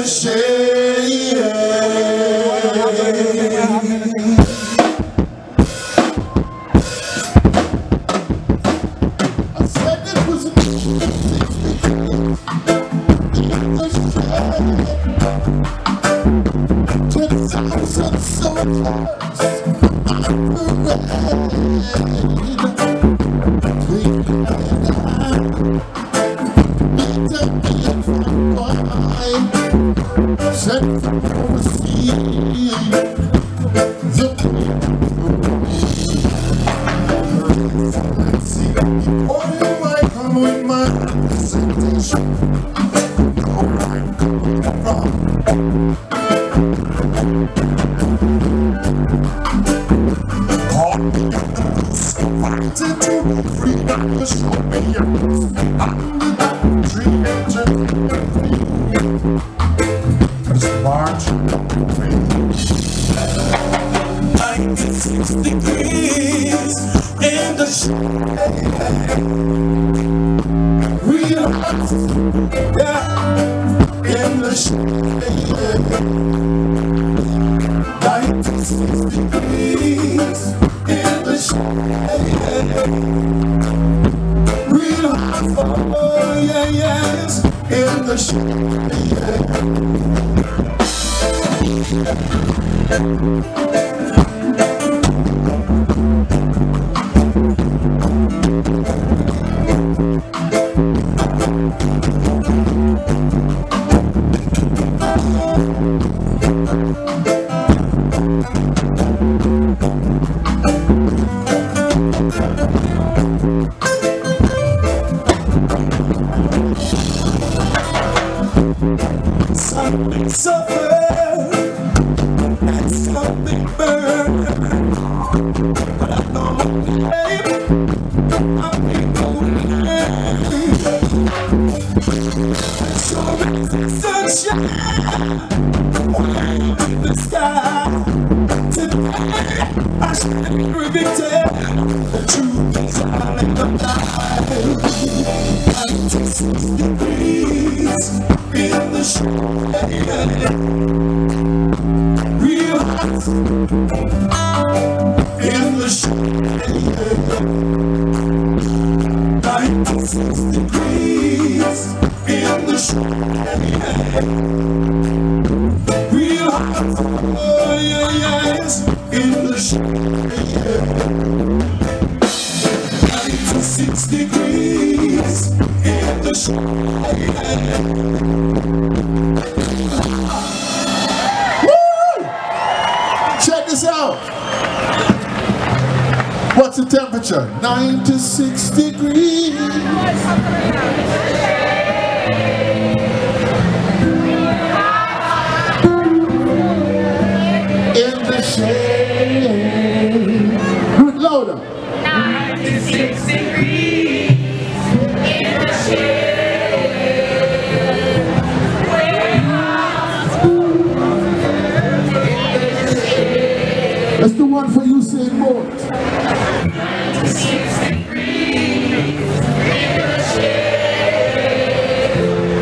the shade. I said it was in the What's the temperature? 96 degrees. In the shade. Do it louder. 96 degrees. In the shade. Let's do one for you, Usain Bolt. 96 degrees in the shade.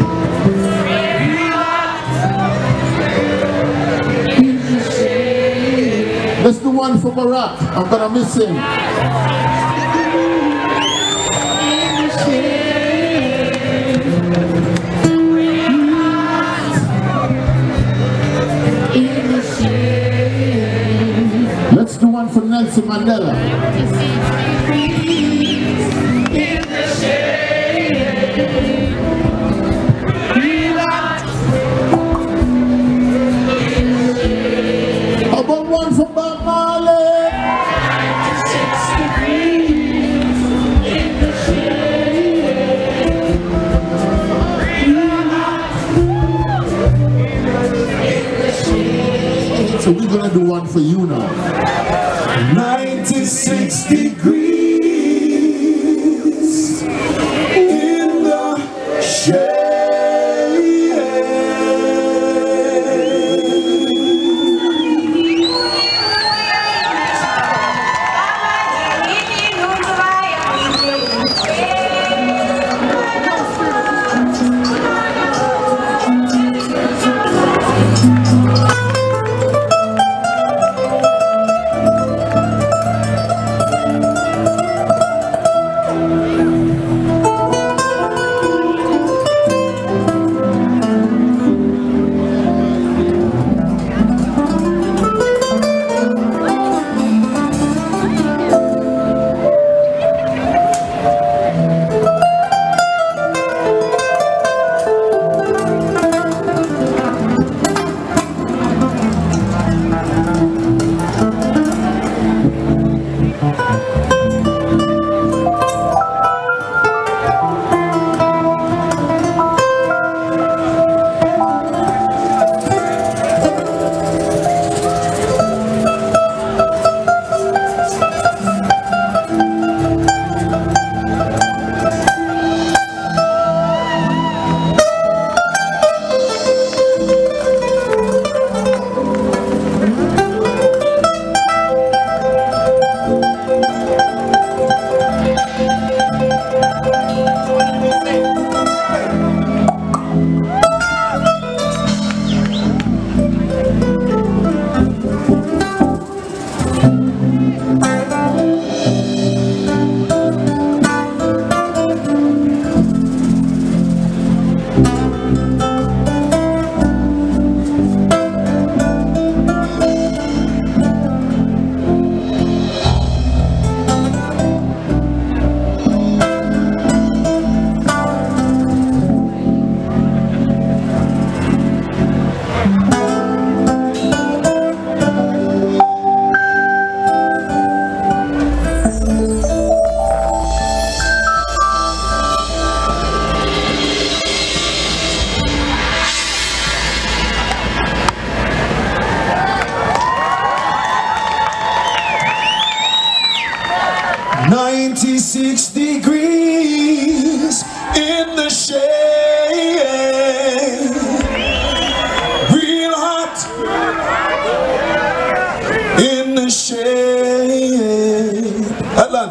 In the shade. Let's do one for Barack. I'm gonna miss him. Let's do one for Nelson Mandela. In the shade. How about one for Bob Marley? 96 degrees in the shade. So we're gonna do one for you now. 96 degrees in the shade.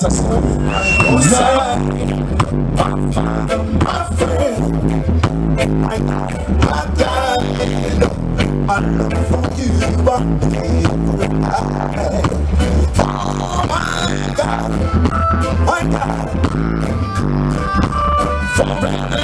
my friend, I died. My love for you, I never died. Oh my God, forever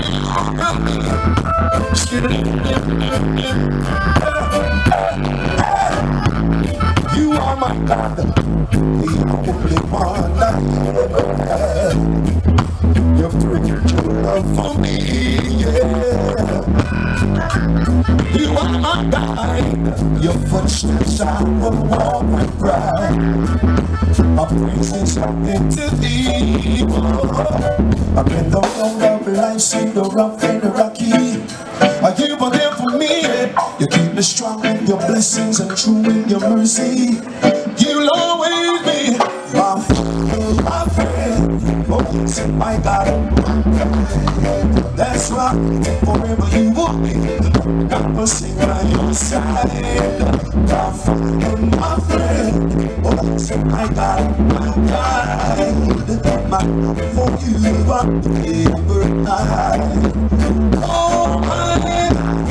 you are my God, the only one I ever had. Your true love for me, yeah. You are my guide, your footsteps I will walk with pride. My praises are into thee. I've been the road of life, seen the rough and the rocky. You were there for me. You keep me strong in your blessings and true in your mercy. You'll always be my friend. Oh, yes, my God. That's right, forever you will be. I will sing by your side. My friend. Oh, yes, my God, my guide. My love for you, I never hide. Oh, my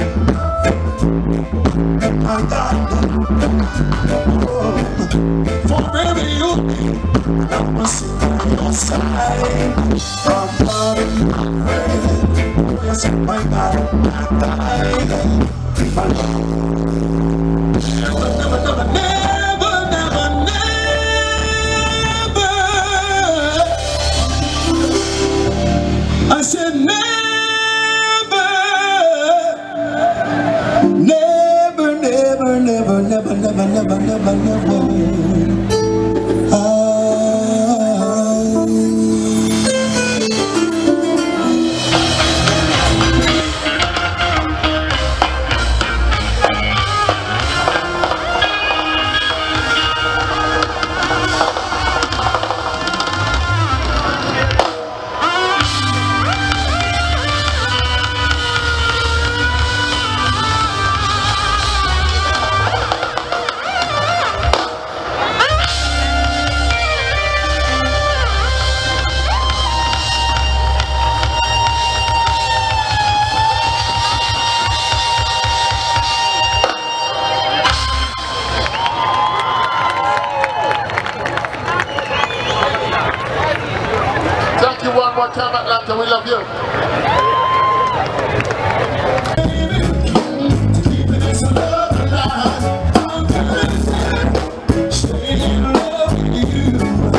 God, oh, forever you be. I will sing by your side. My friend. Yes, my God, my guide. My love. Never, never, never, never. I said never, never, never, never, never, never, never, never, never. One more time, Atlanta, we love you. Stay in love with you.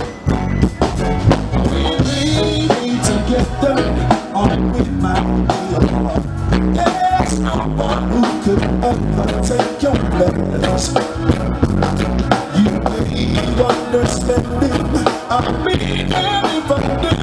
We be together on with my dear. There's no one who could ever take your place. You need understanding. I mean, everybody.